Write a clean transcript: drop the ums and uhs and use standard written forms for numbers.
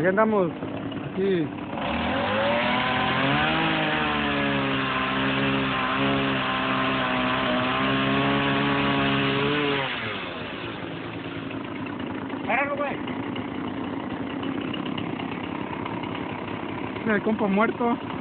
Aquí andamos, aquí. Páralo, güey. El compa muerto.